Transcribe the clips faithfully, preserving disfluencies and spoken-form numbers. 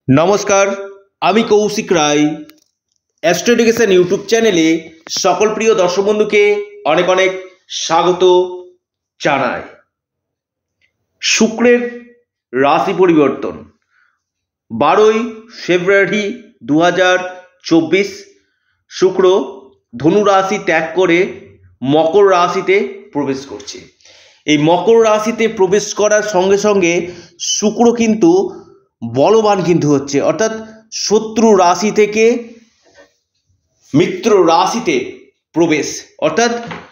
নমস্কার, আমি Koushik Roy. Astro education YouTube চ্যানেলে সকল প্রিয় দর্শক বন্ধুকে অনেক অনেক স্বাগত জানাই। শুক্রের রাশি পরিবর্তন বারোই ফেব্রুয়ারি দু হাজার চব্বিশ। শুক্র ধনু রাশি ত্যাগ করে মকর রাশিতে প্রবেশ করছে। এই মকর রাশিতে প্রবেশ করার সঙ্গে সঙ্গে শুক্র কিন্তু বলবান কিন্তু হচ্ছে, অর্থাৎ শত্রু রাশি থেকে মিত্র রাশিতে প্রবেশ, অর্থাৎ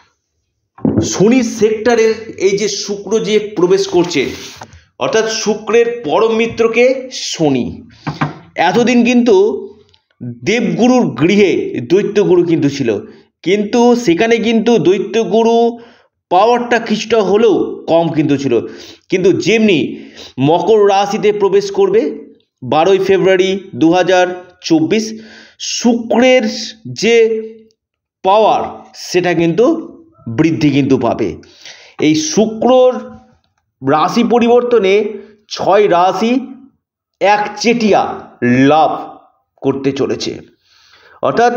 শনি সেক্টরে এই যে শুক্র যে প্রবেশ করছে, অর্থাৎ শুক্রের পরম মিত্রকে শনি। এতদিন কিন্তু দেবগুরুর গৃহে দৈত্যগুরু কিন্তু ছিল, কিন্তু সেখানে কিন্তু দৈত্যগুরু পাওয়ারটা কিছুটা হলেও কম কিন্তু ছিল। কিন্তু যেমনি মকর রাশিতে প্রবেশ করবে বারোই ফেব্রুয়ারি দু হাজার চব্বিশ, শুক্রের যে পাওয়ার সেটা কিন্তু বৃদ্ধি কিন্তু পাবে। এই শুক্রর রাশি পরিবর্তনে ছয় রাশি একচেটিয়া লাভ করতে চলেছে, অর্থাৎ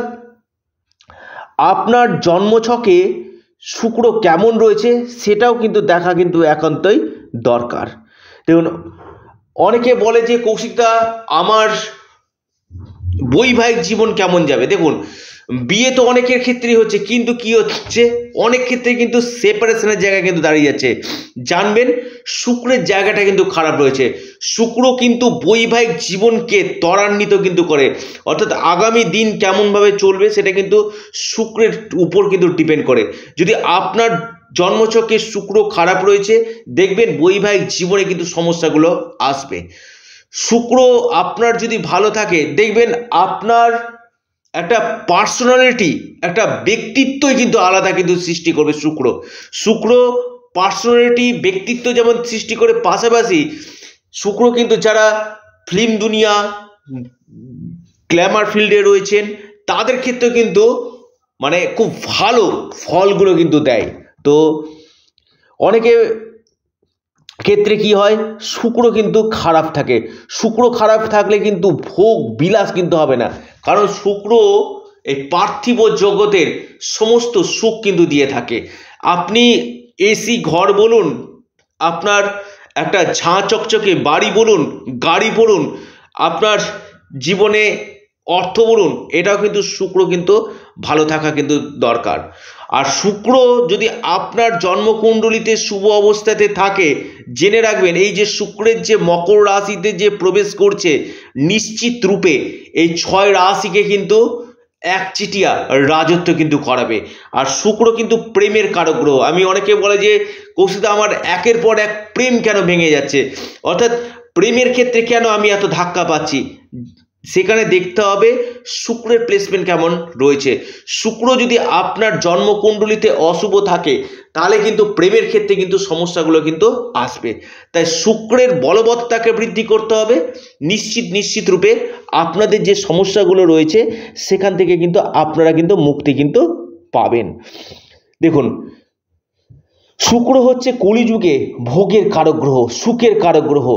আপনার জন্মছকে শুক্র কেমন রয়েছে সেটাও কিন্তু দেখা কিন্তু একান্তই দরকার। দেখুন, অনেকে বলে যে কৌশিকদা আমার বৈবাহিক জীবন কেমন যাবে। দেখুন, বিয়ে তো অনেকের ক্ষেত্রেই হচ্ছে, কিন্তু কি হচ্ছে অনেক ক্ষেত্রে কিন্তু সেপারেশনের জায়গা কিন্তু দাঁড়িয়ে যাচ্ছে। জানবেন শুক্রের জায়গাটা কিন্তু খারাপ রয়েছে। শুক্র কিন্তু বৈবাহিক জীবনকে ত্বরান্বিত কিন্তু করে, অর্থাৎ আগামী দিন কেমনভাবে চলবে সেটা কিন্তু শুক্রের উপর কিন্তু ডিপেন্ড করে। যদি আপনার জন্মছকে শুক্র খারাপ রয়েছে, দেখবেন বৈবাহিক জীবনে কিন্তু সমস্যাগুলো আসবে। শুক্র আপনার যদি ভালো থাকে, দেখবেন আপনার একটা পার্সোনালিটি, একটা ব্যক্তিত্বই কিন্তু আলাদা কিন্তু সৃষ্টি করবে শুক্র। শুক্র পার্সোনালিটি, ব্যক্তিত্ব যেমন সৃষ্টি করে, পাশাপাশি শুক্র কিন্তু যারা ফিল্ম দুনিয়া, গ্ল্যামার ফিল্ডে রয়েছেন তাদের ক্ষেত্রে কিন্তু মানে খুব ভালো ফলগুলো কিন্তু দেয়। তো অনেকে ক্ষেত্রে কি হয়, শুক্র কিন্তু খারাপ থাকে। শুক্র খারাপ থাকলে কিন্তু ভোগ বিলাস কিন্তু হবে না, কারণ শুক্র এই পার্থিব জগতের সমস্ত সুখ কিন্তু দিয়ে থাকে। আপনি এসি ঘর বলুন, আপনার একটা ঝাঁ চকচকে বাড়ি বলুন, গাড়ি বলুন, আপনার জীবনে অর্থ বলুন, এটাও কিন্তু শুক্র কিন্তু ভালো থাকা কিন্তু দরকার। আর শুক্র যদি আপনার জন্মকুণ্ডলিতে শুভ অবস্থাতে থাকে, জেনে রাখবেন এই যে শুক্রের যে মকর রাশিতে যে প্রবেশ করছে, নিশ্চিত রূপে এই ছয় রাশিকে কিন্তু একচিটিয়া রাজত্ব কিন্তু করাবে। আর শুক্র কিন্তু প্রেমের কারক গ্রহ। আমি অনেকে বলে যে কৌশিকদা আমার একের পর এক প্রেম কেন ভেঙে যাচ্ছে, অর্থাৎ প্রেমের ক্ষেত্রে কেন আমি এত ধাক্কা পাচ্ছি, সেখানে দেখতে হবে শুক্রের প্লেসমেন্ট কেমন রয়েছে। শুক্র যদি আপনার জন্মকুণ্ডলিতে অশুভ থাকে, তাহলে কিন্তু প্রেমের ক্ষেত্রে কিন্তু সমস্যাগুলো কিন্তু আসবে। তাই শুক্রের বলবত্তাকে বৃদ্ধি করতে হবে। নিশ্চিত নিশ্চিত রূপে আপনাদের যে সমস্যাগুলো রয়েছে সেখান থেকে কিন্তু আপনারা কিন্তু মুক্তি কিন্তু পাবেন। দেখুন, শুক্র হচ্ছে কলিযুগে ভোগের কারক গ্রহ, সুখের কারক গ্রহ,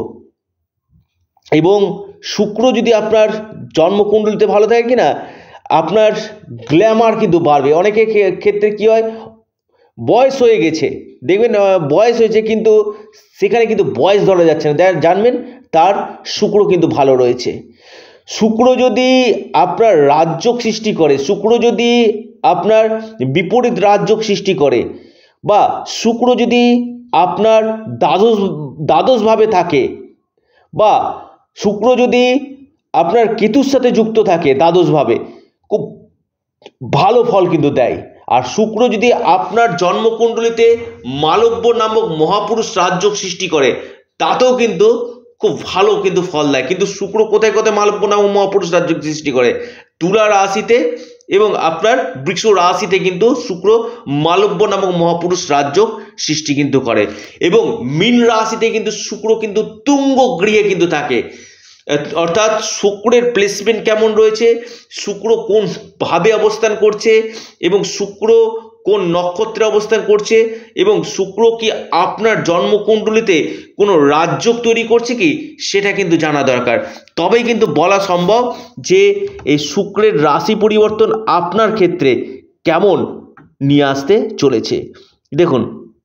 এবং শুক্র যদি আপনার জন্মকুণ্ডলিতে ভালো থাকে কিনা, আপনার গ্ল্যামার কিন্তু বাড়বে। অনেকের ক্ষেত্রে কি হয়, বয়স হয়ে গেছে, দেখবেন বয়স হয়েছে কিন্তু সেখানে কিন্তু বয়স ধরা যাচ্ছে না, জানবেন তার শুক্র কিন্তু ভালো রয়েছে। শুক্র যদি আপনার রাজযোগ সৃষ্টি করে, শুক্র যদি আপনার বিপরীত রাজযোগ সৃষ্টি করে, বা শুক্র যদি আপনার দ্বাদশ দ্বাদশভাবে থাকে, বা শুক্র যদি আপনার কেতুর সাথে যুক্ত থাকে দ্বাদশভাবে, খুব ভালো ফল কিন্তু দেয়। আর শুক্র যদি আপনার জন্মকুণ্ডলিতে মালব্য নামক মহাপুরুষ রাজযোগ সৃষ্টি করে, তাতেও কিন্তু খুব ভালো কিন্তু ফল দেয়। কিন্তু শুক্র কোথায় কোথায় মালব্য নামক মহাপুরুষ রাজযোগ সৃষ্টি করে? তুলা রাশিতে এবং আপনার বৃষ রাশিতে কিন্তু শুক্র মালব্য নামক মহাপুরুষ রাজযোগ সৃষ্টি কিন্তু করে, এবং মীন রাশিতে কিন্তু শুক্র কিন্তু তুঙ্গ গৃহে কিন্তু থাকে। অর্থাৎ শুক্রের প্লেসমেন্ট কেমন রয়েছে, শুক্র কোন ভাবে অবস্থান করছে, এবং শুক্র কোন নক্ষত্রে অবস্থান করছে এবং শুক্র কি আপনার জন্মকুণ্ডলিতে কোনো রাজযোগ তৈরি করছে কি সেটা কিন্তু জানা দরকার। তবেই কিন্তু বলা সম্ভব যে এই শুক্রের রাশি পরিবর্তন আপনার ক্ষেত্রে কেমন নিয়ে আসতে চলেছে। দেখুন,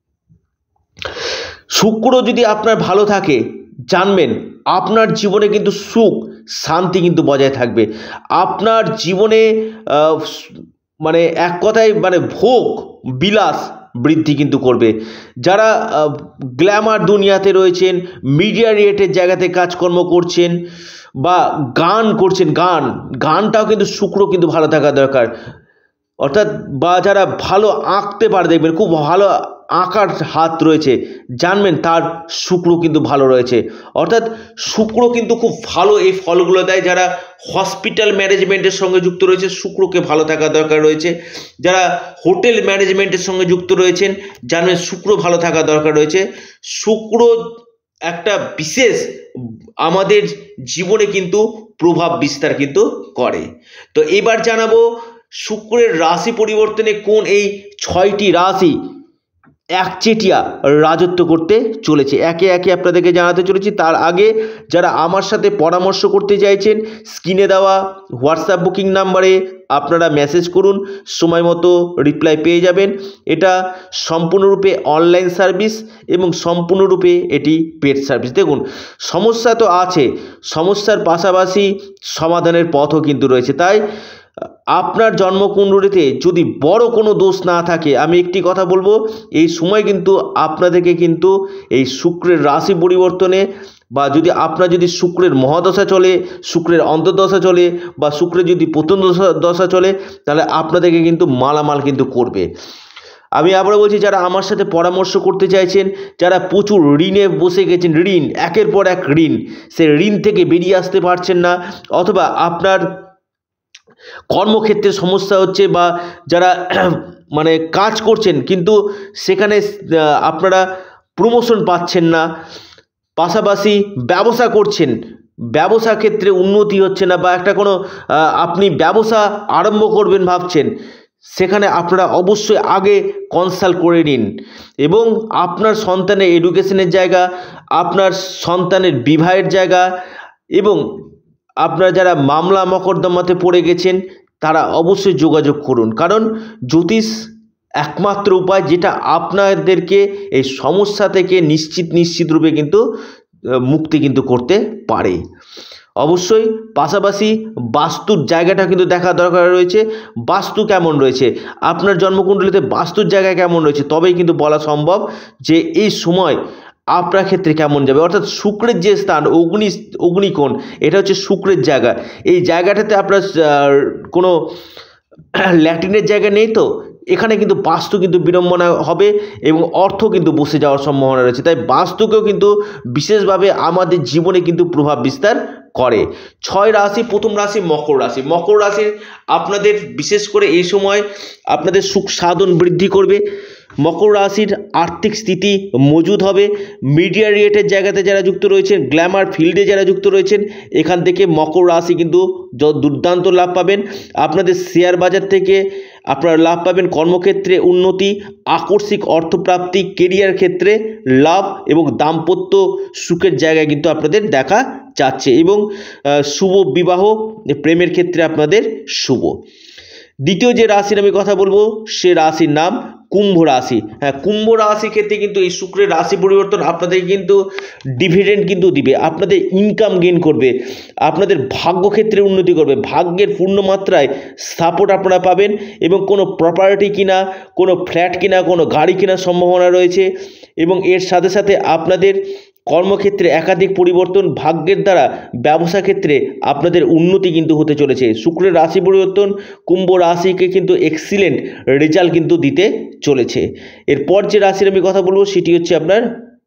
শুক্র যদি আপনার ভালো থাকে জানবেন আপনার জীবনে কিন্তু সুখ শান্তি কিন্তু বজায় থাকবে। আপনার জীবনে মানে এক কথায় মানে ভোগ বিলাস বৃদ্ধি কিন্তু করবে। যারা গ্ল্যামার দুনিয়াতে রয়েছেন, মিডিয়া রিলেটেড জায়গাতে কাজকর্ম করছেন বা গান করছেন, গান গানটাও কিন্তু শুক্র কিন্তু ভালো থাকা দরকার। অর্থাৎ বা যারা ভালো আঁকতে পারে, দেখবেন খুব ভালো আঁকার হাত রয়েছে, জানবেন তার শুক্র কিন্তু ভালো রয়েছে। অর্থাৎ শুক্র কিন্তু খুব ভালো এই ফলগুলো দেয়। যারা হসপিটাল ম্যানেজমেন্টের সঙ্গে যুক্ত রয়েছে শুক্রকে ভালো থাকা দরকার রয়েছে। যারা হোটেল ম্যানেজমেন্টের সঙ্গে যুক্ত রয়েছেন জানবেন শুক্র ভালো থাকা দরকার রয়েছে। শুক্র একটা বিশেষ আমাদের জীবনে কিন্তু প্রভাব বিস্তার কিন্তু করে। তো এবার জানাবো শুক্রের রাশি পরিবর্তনে কোন এই ছয়টি রাশি একচেটিয়া রাজত্ব করতে চলেছে একে একে আপনাদেরকে জানাতে চলেছি। তার আগে যারা আমার সাথে পরামর্শ করতে চাইছেন স্ক্রিনে দেওয়া হোয়াটসঅ্যাপ বুকিং নাম্বারে আপনারা মেসেজ করুন, সময় মতো রিপ্লাই পেয়ে যাবেন। এটা সম্পূর্ণরূপে অনলাইন সার্ভিস এবং সম্পূর্ণরূপে এটি পেড সার্ভিস। দেখুন, সমস্যা তো আছে, সমস্যার পাশাপাশি সমাধানের পথও কিন্তু রয়েছে। তাই আপনার জন্মকুণ্ডলিতে যদি বড় কোনো দোষ না থাকে, আমি একটি কথা বলবো, এই সময় কিন্তু আপনাদেরকে কিন্তু এই শুক্রের রাশি পরিবর্তনে বা যদি আপনার যদি শুক্রের মহাদশা চলে, শুক্রের অন্তর্দশা চলে বা শুক্রের যদি প্রথম দশা দশা চলে, তাহলে আপনাদেরকে কিন্তু মালামাল কিন্তু করবে। আমি আবারও বলছি, যারা আমার সাথে পরামর্শ করতে চাইছেন, যারা প্রচুর ঋণে বসে গেছেন, ঋণ একের পর এক ঋণ, সে ঋণ থেকে বেরিয়ে আসতে পারছেন না, অথবা আপনার কর্মক্ষেত্রে সমস্যা হচ্ছে বা যারা মানে কাজ করছেন কিন্তু সেখানে আপনারা প্রমোশন পাচ্ছেন না, পাশাপাশি ব্যবসা করছেন, ব্যবসা ক্ষেত্রে উন্নতি হচ্ছে না, বা একটা কোনো আপনি ব্যবসা আরম্ভ করবেন ভাবছেন, সেখানে আপনারা অবশ্যই আগে কনসাল্ট করে নিন। এবং আপনার সন্তানের এডুকেশনের জায়গা, আপনার সন্তানের বিবাহের জায়গা এবং আপনারা যারা মামলা মকদ্দমাতে পড়ে গেছেন তারা অবশ্যই যোগাযোগ করুন। কারণ জ্যোতিষ একমাত্র উপায় যেটা আপনাদেরকে এই সমস্যা থেকে নিশ্চিত নিশ্চিত রূপে কিন্তু মুক্তি কিন্তু করতে পারে। অবশ্যই পাশাপাশি বাস্তুর জায়গাটা কিন্তু দেখা দরকার রয়েছে। বাস্তু কেমন রয়েছে আপনার জন্মকুণ্ডলিতে, বাস্তুর জায়গায় কেমন রয়েছে, তবেই কিন্তু বলা সম্ভব যে এই সময় আপনার ক্ষেত্রে কেমন যাবে। অর্থাৎ শুক্রের যে স্থান অগ্নি অগ্নিকোণ, এটা হচ্ছে শুক্রের জায়গা। এই জায়গাটাতে আপনার কোনো ল্যাটিনের জায়গা নেই, তো এখানে কিন্তু বাস্তু কিন্তু বিড়ম্বনা হবে এবং অর্থ কিন্তু বসে যাওয়ার সম্ভাবনা রয়েছে। তাই বাস্তুকেও কিন্তু বিশেষভাবে আমাদের জীবনে কিন্তু প্রভাব বিস্তার করে। ছয় রাশি, প্রথম রাশি মকর রাশি। মকর রাশির আপনাদের বিশেষ করে এই সময় আপনাদের সুখ সাধন বৃদ্ধি করবে। মকর রাশির আর্থিক স্থিতি মজুদ হবে। মিডিয়া রিলেটেড জায়গাতে যারা যুক্ত রয়েছেন, গ্ল্যামার ফিল্ডে যারা যুক্ত রয়েছেন, এখান থেকে মকর রাশি কিন্তু দুর্দান্ত লাভ পাবেন। আপনাদের শেয়ার বাজার থেকে আপনারা লাভ পাবেন, কর্মক্ষেত্রে উন্নতি, আকস্মিক অর্থপ্রাপ্তি, কেরিয়ার ক্ষেত্রে লাভ এবং দাম্পত্য সুখের জায়গায় কিন্তু আপনাদের দেখা যাচ্ছে এবং শুভ বিবাহ, প্রেমের ক্ষেত্রে আপনাদের শুভ। দ্বিতীয় যে রাশির আমি কথা বলবো সে রাশির নাম কুম্ভ রাশি। হ্যাঁ, কুম্ভ রাশি ক্ষেত্রে কিন্তু এই শুক্রের রাশি পরিবর্তন আপনাদের কিন্তু ডিভিডেন্ড কিন্তু দিবে, আপনাদের ইনকাম গেইন করবে, আপনাদের ভাগ্যক্ষেত্রে উন্নতি করবে, ভাগ্যের পূর্ণ মাত্রায় সাপোর্ট আপনারা পাবেন এবং কোনো প্রপার্টি কিনা, কোনো ফ্ল্যাট কিনা, কোনো গাড়ি কেনার সম্ভাবনা রয়েছে এবং এর সাথে সাথে আপনাদের কর্মক্ষেত্রে একাধিক পরিবর্তন, ভাগ্যের দ্বারা ব্যবসা ক্ষেত্রে আপনাদের উন্নতি কিন্তু হতে চলেছে। শুক্রের রাশি পরিবর্তন কুম্ভ রাশিকে কিন্তু এক্সিলেন্ট রেজাল্ট কিন্তু দিতে চলেছে। এরপর যে রাশির আমি কথা বলবো সেটি হচ্ছে আপনার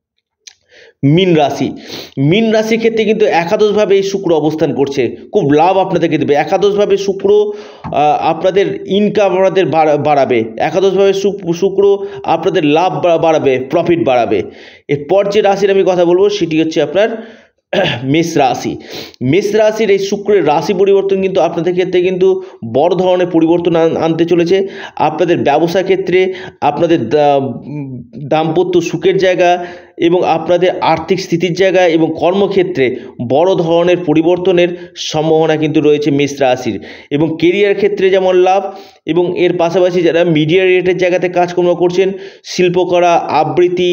মীন রাশি। মীন রাশির ক্ষেত্রে কিন্তু একাদশভাবে এই শুক্র অবস্থান করছে, খুব লাভ আপনাদেরকে দেবে। একাদশভাবে শুক্র আপনাদের ইনকাম আপনাদের বাড়াবে, একাদশভাবে শুক্র আপনাদের লাভ বাড়াবে, প্রফিট বাড়াবে। এরপর যে রাশির আমি কথা বলবো সেটি হচ্ছে আপনার মেষ রাশি। মেষ রাশির এই শুক্রের রাশি পরিবর্তন কিন্তু আপনাদের ক্ষেত্রে কিন্তু বড় ধরনের পরিবর্তন আনতে চলেছে। আপনাদের ব্যবসা ক্ষেত্রে, আপনাদের দাম্পত্য সুখের জায়গা এবং আপনাদের আর্থিক স্থিতির জায়গায় এবং কর্মক্ষেত্রে বড় ধরনের পরিবর্তনের সম্ভাবনা কিন্তু রয়েছে মেষ রাশির। এবং কেরিয়ার ক্ষেত্রে যেমন লাভ, এবং এর পাশাপাশি যারা মিডিয়া রিলেটেড জায়গাতে কাজকর্ম করছেন, শিল্পকলা, আবৃত্তি,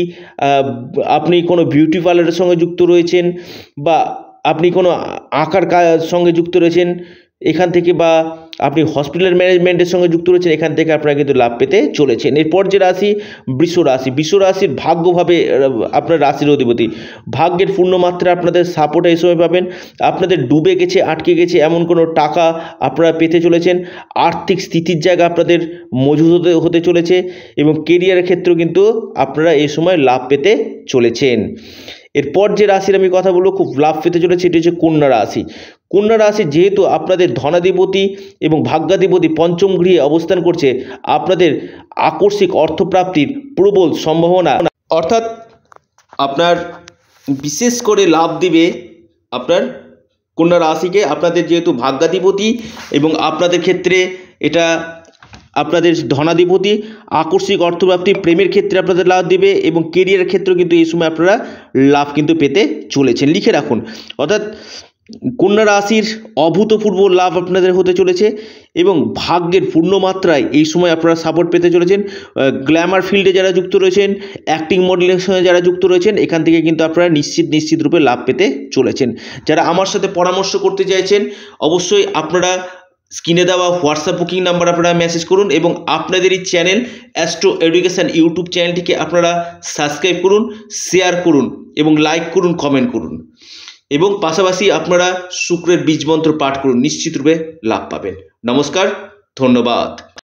আপনি কোনো বিউটি পার্লারের সঙ্গে যুক্ত রয়েছেন, বা আপনি কোনো আঁকার কাজ সঙ্গে যুক্ত রয়েছেন এখান থেকে, বা আপনি হসপিটাল ম্যানেজমেন্টের সঙ্গে যুক্ত রয়েছেন, এখান থেকে আপনারা কিন্তু লাভ পেতে চলেছেন। এরপর যে রাশি বৃষ রাশি। বৃষ রাশির ভাগ্যভাবে আপনার রাশির অধিপতি, ভাগ্যের পূর্ণমাত্রা আপনাদের সাপোর্ট এই সময় পাবেন। আপনাদের ডুবে গেছে, আটকে গেছে এমন কোনো টাকা আপনারা পেতে চলেছেন। আর্থিক স্থিতির জায়গা আপনাদের মজবুত হতে হতে চলেছে, এবং কেরিয়ারের ক্ষেত্রেও কিন্তু আপনারা এই সময় লাভ পেতে চলেছেন। এরপর যে রাশির আমি কথা বলবো খুব লাভ পেতে চলেছে, এটি হচ্ছে কন্যা রাশি। কন্যা রাশি যেহেতু আপনাদের ধনাধিপতি এবং ভাগ্যাধিপতি পঞ্চম গৃহে অবস্থান করছে, আপনাদের আকস্মিক অর্থপ্রাপ্তির প্রবল সম্ভাবনা, অর্থাৎ আপনার বিশেষ করে লাভ দিবে আপনার কন্যা রাশিকে। আপনাদের যেহেতু ভাগ্যাধিপতি এবং আপনাদের ক্ষেত্রে এটা আপনাদের ধনাধিপতি, আকস্মিক অর্থপ্রাপ্তি, প্রেমের ক্ষেত্রে আপনাদের লাভ দিবে, এবং কেরিয়ারের ক্ষেত্রেও কিন্তু এই সময় আপনারা লাভ কিন্তু পেতে চলেছেন। লিখে রাখুন, অর্থাৎ কন্যা রাশির অভূতপূর্ব লাভ আপনাদের হতে চলেছে, এবং ভাগ্যের পূর্ণমাত্রায় এই সময় আপনারা সাপোর্ট পেতে চলেছেন। গ্ল্যামার ফিল্ডে যারা যুক্ত রয়েছেন, অ্যাক্টিং মডেলের সঙ্গে যারা যুক্ত রয়েছেন, এখান থেকে কিন্তু আপনারা নিশ্চিত নিশ্চিত রূপে লাভ পেতে চলেছেন। যারা আমার সাথে পরামর্শ করতে চাইছেন, অবশ্যই আপনারা স্ক্রিনে দেওয়া হোয়াটসঅ্যাপ বুকিং নাম্বার আপনারা মেসেজ করুন, এবং আপনাদের এই চ্যানেল অ্যাস্ট্রো এডুকেশন ইউটিউব চ্যানেলটিকে আপনারা সাবস্ক্রাইব করুন, শেয়ার করুন, এবং লাইক করুন, কমেন্ট করুন, এবং পাশাপাশি আপনারা শুক্রের বীজ মন্ত্র পাঠ করুন, নিশ্চিত রূপে লাভ পাবেন। নমস্কার, ধন্যবাদ।